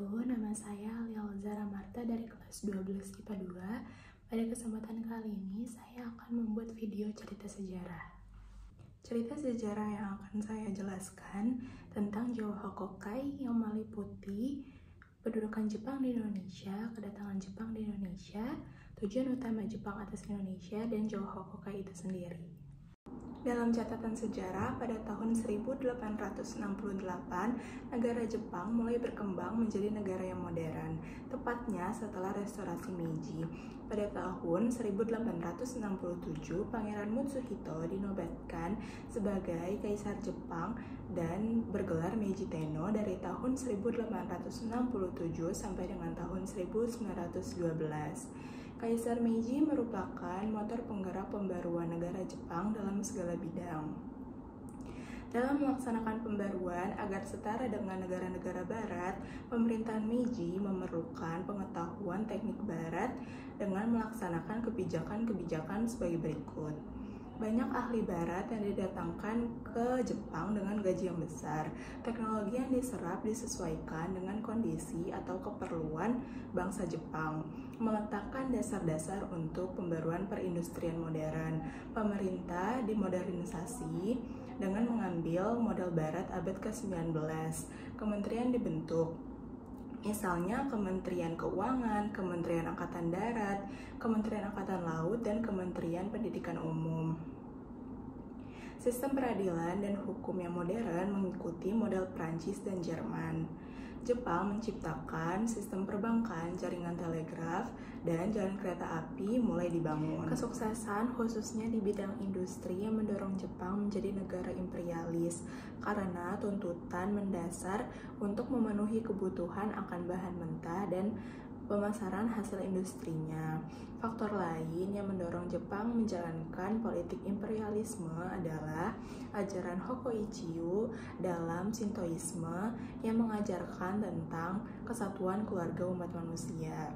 wabarakatuh. Nama saya Lia Zara Marta dari kelas 12 IPA 2. Pada kesempatan kali ini, saya akan membuat video cerita sejarah. Cerita sejarah yang akan saya jelaskan tentang Jawa Hokokai yang meliputi pendudukan Jepang di Indonesia, kedatangan Jepang di Indonesia, tujuan utama Jepang atas Indonesia, dan Jawa Hokokai itu sendiri. Dalam catatan sejarah, pada tahun 1868, negara Jepang mulai berkembang menjadi negara yang modern, tepatnya setelah restorasi Meiji. Pada tahun 1867, Pangeran Mutsuhito dinobatkan sebagai Kaisar Jepang dan bergelar Meiji Tenno dari tahun 1867 sampai dengan tahun 1912. Kaisar Meiji merupakan motor penggerak pembaruan negara Jepang dalam segala bidang. Dalam melaksanakan pembaruan agar setara dengan negara-negara barat, pemerintahan Meiji memerlukan pengetahuan teknik barat dengan melaksanakan kebijakan-kebijakan sebagai berikut. Banyak ahli barat yang didatangkan ke Jepang dengan gaji yang besar. Teknologi yang diserap disesuaikan dengan kondisi atau keperluan bangsa Jepang, meletakkan dasar-dasar untuk pembaruan perindustrian modern. Pemerintah dimodernisasi dengan mengambil model barat abad ke-19. Kementerian dibentuk, misalnya Kementerian Keuangan, Kementerian Angkatan Darat, Kementerian Angkatan Laut, dan Kementerian Pendidikan Umum. Sistem peradilan dan hukum yang modern mengikuti model Prancis dan Jerman. Jepang menciptakan sistem perbankan, jaringan telegraf, dan jalan kereta api mulai dibangun. Kesuksesan khususnya di bidang industri yang mendorong Jepang menjadi negara imperialis karena tuntutan mendasar untuk memenuhi kebutuhan akan bahan mentah dan pemasaran hasil industrinya. Faktor lain yang mendorong Jepang menjalankan politik imperialisme adalah ajaran Hokoichiyu dalam Shintoisme yang mengajarkan tentang kesatuan keluarga umat manusia.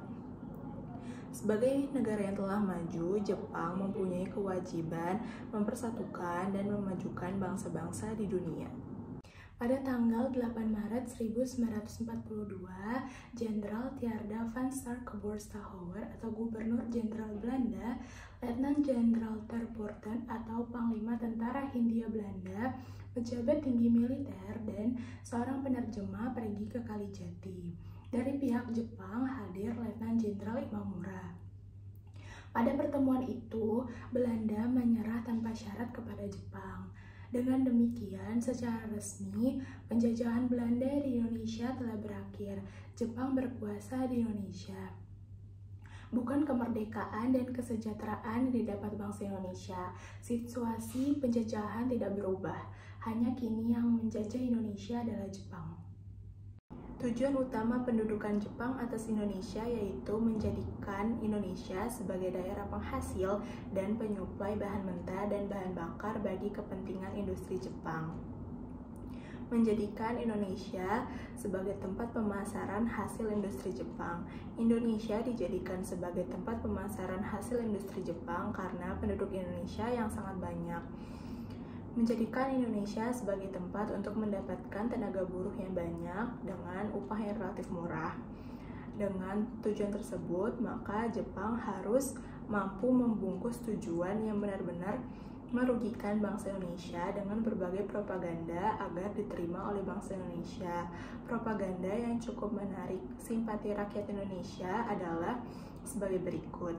Sebagai negara yang telah maju, Jepang mempunyai kewajiban mempersatukan dan memajukan bangsa-bangsa di dunia. Pada tanggal 8 Maret 1942, Jenderal Tierda van Stark-Boerstahouwer atau Gubernur Jenderal Belanda, Letnan Jenderal Ter Poorten atau Panglima Tentara Hindia Belanda, pejabat tinggi militer, dan seorang penerjemah pergi ke Kalijati. Dari pihak Jepang hadir Letnan Jenderal Imamura. Pada pertemuan itu, Belanda menyerah tanpa syarat kepada Jepang. Dengan demikian, secara resmi, penjajahan Belanda di Indonesia telah berakhir. Jepang berkuasa di Indonesia. Bukan kemerdekaan dan kesejahteraan yang didapat bangsa Indonesia. Situasi penjajahan tidak berubah. Hanya kini yang menjajah Indonesia adalah Jepang. Tujuan utama pendudukan Jepang atas Indonesia yaitu menjadikan Indonesia sebagai daerah penghasil dan penyuplai bahan mentah dan bahan bakar bagi kepentingan industri Jepang. Menjadikan Indonesia sebagai tempat pemasaran hasil industri Jepang. Indonesia dijadikan sebagai tempat pemasaran hasil industri Jepang karena penduduk Indonesia yang sangat banyak. Menjadikan Indonesia sebagai tempat untuk mendapatkan tenaga buruh yang banyak dengan upah yang relatif murah. Dengan tujuan tersebut, maka Jepang harus mampu membungkus tujuan yang benar-benar merugikan bangsa Indonesia dengan berbagai propaganda agar diterima oleh bangsa Indonesia. Propaganda yang cukup menarik simpati rakyat Indonesia adalah sebagai berikut.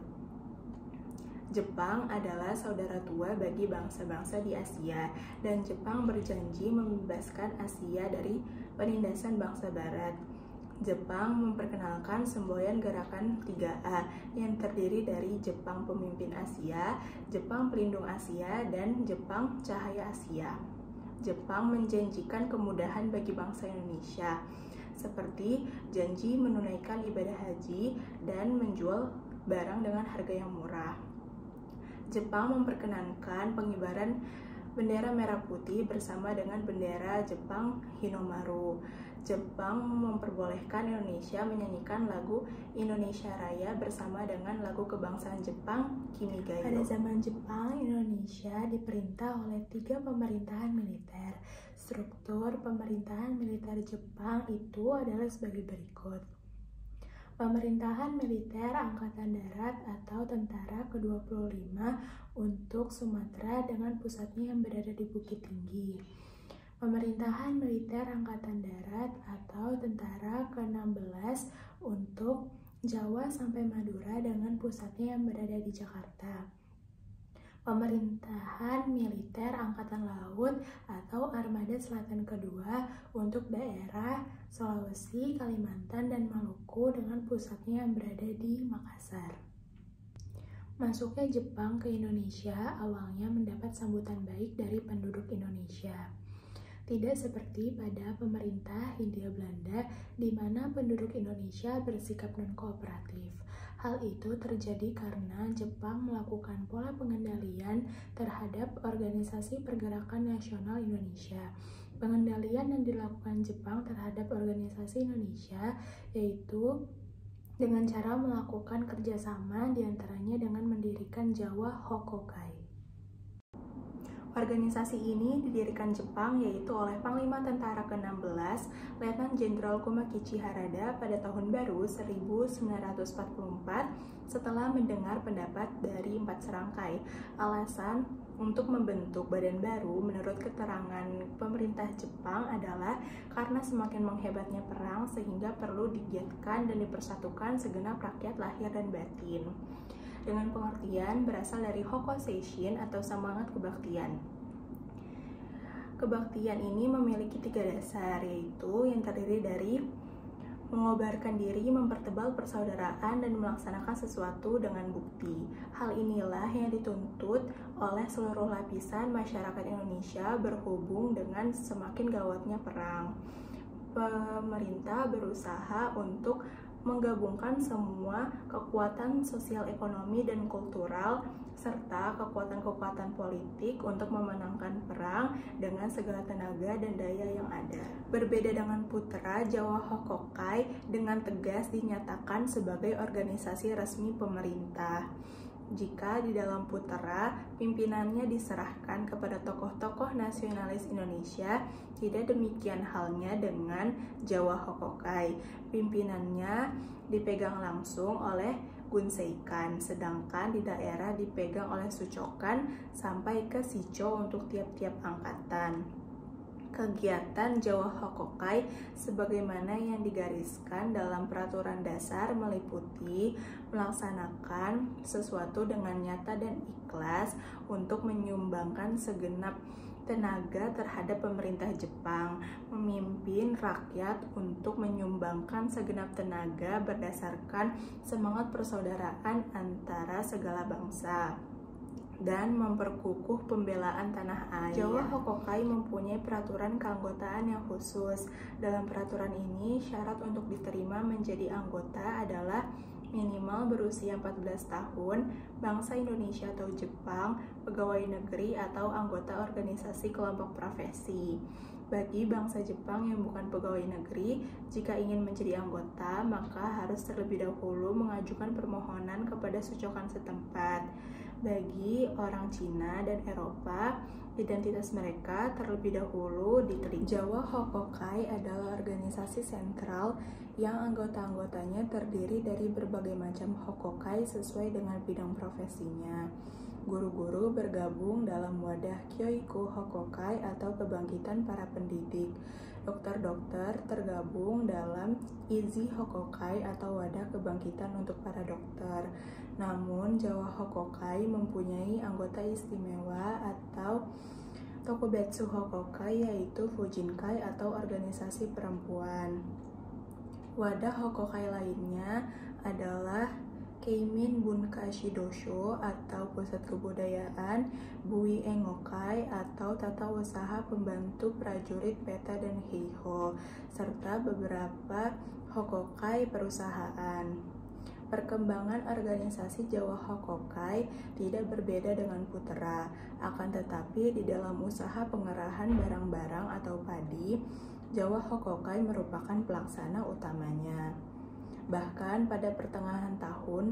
Jepang adalah saudara tua bagi bangsa-bangsa di Asia, dan Jepang berjanji membebaskan Asia dari penindasan bangsa Barat. Jepang memperkenalkan semboyan gerakan 3A yang terdiri dari Jepang Pemimpin Asia, Jepang Pelindung Asia, dan Jepang Cahaya Asia. Jepang menjanjikan kemudahan bagi bangsa Indonesia, seperti janji menunaikan ibadah haji dan menjual barang dengan harga yang murah. Jepang memperkenankan pengibaran bendera merah putih bersama dengan bendera Jepang Hinomaru. Jepang memperbolehkan Indonesia menyanyikan lagu Indonesia Raya bersama dengan lagu kebangsaan Jepang, Kimi ga Yo. Pada zaman Jepang, Indonesia diperintah oleh 3 pemerintahan militer. Struktur pemerintahan militer Jepang itu adalah sebagai berikut. Pemerintahan militer Angkatan Darat atau Tentara ke-25 untuk Sumatera dengan pusatnya yang berada di Bukit Tinggi. Pemerintahan militer Angkatan Darat atau Tentara ke-16 untuk Jawa sampai Madura dengan pusatnya yang berada di Jakarta. Pemerintahan militer Angkatan Laut atau Armada Selatan kedua untuk daerah Sulawesi, Kalimantan, dan Maluku dengan pusatnya yang berada di Makassar. Masuknya Jepang ke Indonesia awalnya mendapat sambutan baik dari penduduk Indonesia. Tidak seperti pada pemerintah Hindia Belanda, di mana penduduk Indonesia bersikap non-kooperatif. Hal itu terjadi karena Jepang melakukan pola pengendalian terhadap Organisasi Pergerakan Nasional Indonesia. Pengendalian yang dilakukan Jepang terhadap organisasi Indonesia yaitu dengan cara melakukan kerjasama diantaranya dengan mendirikan Jawa Hokokai. Organisasi ini didirikan Jepang yaitu oleh Panglima Tentara ke-16 Letnan Jenderal Kumakichi Harada pada tahun baru 1944 setelah mendengar pendapat dari 4 serangkai. Alasan untuk membentuk badan baru menurut keterangan pemerintah Jepang adalah karena semakin menghebatnya perang sehingga perlu digiatkan dan dipersatukan segenap rakyat lahir dan batin. Dengan pengertian berasal dari Hoko Seishin atau semangat kebaktian. Kebaktian ini memiliki 3 dasar, yaitu yang terdiri dari mengobarkan diri, mempertebal persaudaraan, dan melaksanakan sesuatu dengan bukti. Hal inilah yang dituntut oleh seluruh lapisan masyarakat Indonesia berhubung dengan semakin gawatnya perang. Pemerintah berusaha untuk menggabungkan semua kekuatan sosial, ekonomi, dan kultural serta kekuatan-kekuatan politik untuk memenangkan perang dengan segala tenaga dan daya yang ada. Berbeda dengan Putra, Jawa Hokokai dengan tegas dinyatakan sebagai organisasi resmi pemerintah. Jika di dalam Putra, pimpinannya diserahkan kepada tokoh-tokoh nasionalis Indonesia, tidak demikian halnya dengan Jawa Hokokai. Pimpinannya dipegang langsung oleh Gunseikan, sedangkan di daerah dipegang oleh Sucokan sampai ke Sico untuk tiap-tiap angkatan. Kegiatan Jawa Hokokai sebagaimana yang digariskan dalam peraturan dasar meliputi melaksanakan sesuatu dengan nyata dan ikhlas untuk menyumbangkan segenap tenaga terhadap pemerintah Jepang, memimpin rakyat untuk menyumbangkan segenap tenaga berdasarkan semangat persaudaraan antara segala bangsa, dan memperkukuh pembelaan tanah air. Jawa Hokokai mempunyai peraturan keanggotaan yang khusus. Dalam peraturan ini, syarat untuk diterima menjadi anggota adalah minimal berusia 14 tahun, bangsa Indonesia atau Jepang, pegawai negeri atau anggota organisasi kelompok profesi. Bagi bangsa Jepang yang bukan pegawai negeri, jika ingin menjadi anggota, maka harus terlebih dahulu mengajukan permohonan kepada Sucokan setempat. Bagi orang Cina dan Eropa, identitas mereka terlebih dahulu diterima. Jawa Hokokai adalah organisasi sentral yang anggota-anggotanya terdiri dari berbagai macam hokokai sesuai dengan bidang profesinya. Guru-guru bergabung dalam wadah Kyoiku Hokokai atau kebangkitan para pendidik. Dokter-dokter tergabung dalam Izi Hokokai atau wadah kebangkitan untuk para dokter. Namun, Jawa Hokokai mempunyai anggota istimewa atau Tokubetsu Hokokai, yaitu Fujinkai atau organisasi perempuan. Wadah Hokokai lainnya adalah Keimin Bunkashi Dosho atau Pusat Kebudayaan, Bui Engokai atau Tata Usaha Pembantu Prajurit Peta dan Heiho, serta beberapa Hokokai perusahaan. Perkembangan organisasi Jawa Hokokai tidak berbeda dengan Putra, akan tetapi di dalam usaha pengerahan barang-barang atau padi, Jawa Hokokai merupakan pelaksana utamanya. Bahkan pada pertengahan tahun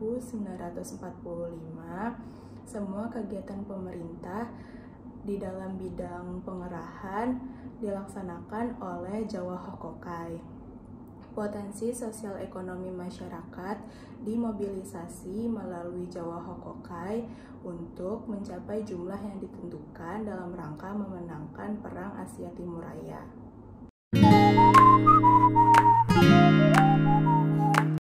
1945, semua kegiatan pemerintah di dalam bidang pengerahan dilaksanakan oleh Jawa Hokokai. Potensi sosial ekonomi masyarakat dimobilisasi melalui Jawa Hokokai untuk mencapai jumlah yang ditentukan dalam rangka memenangkan Perang Asia Timur Raya.